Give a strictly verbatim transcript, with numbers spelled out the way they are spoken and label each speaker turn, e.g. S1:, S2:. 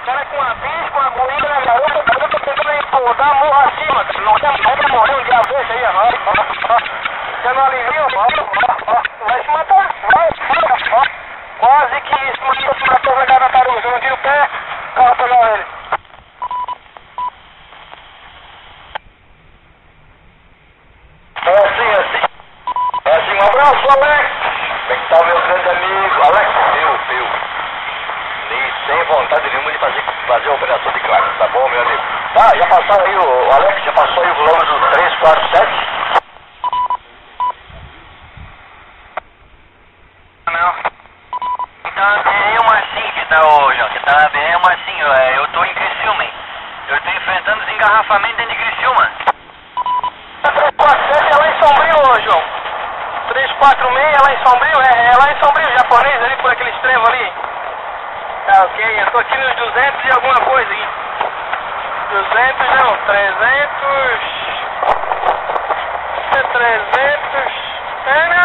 S1: cara com uma bicha, com uma agulha na garota, a garota tentando empurrar a morra acima, cara. Não quer morrer um dia desse aí, ó. Você não alivia, ó, ó, ó. Vai se matar, vai, ó, ó. Quase que se matou, se matou, vai dar na taruga. Você não tira o pé, o carro pegar ele. É assim, é assim. É assim, um abraço, Alex. Como é que tá o meu grande amigo? Alex, meu, meu. Nem sem vontade nenhuma de fazer, fazer a operação de classe, tá bom, meu amigo? Tá, já passaram aí, o, o Alex já passou aí o quilômetro três, quatro, sete?
S2: Não. Então, é uma assim que tá hoje, ó. Que tá bem uma assim, ó. Eu tô em Criciúma, hein? Eu tô enfrentando os engarrafamentos dentro de Criciúma.
S1: três quatro sete é lá em Sombrio, ô, João. três quatro seis é lá em Sombrio, é, é lá em Sombrio, japonês ali, por aquele extremo ali. Tá ok, eu tô aqui nos duzentos e alguma coisa aí. duzentos não, trezentos. É trezentos. É, não.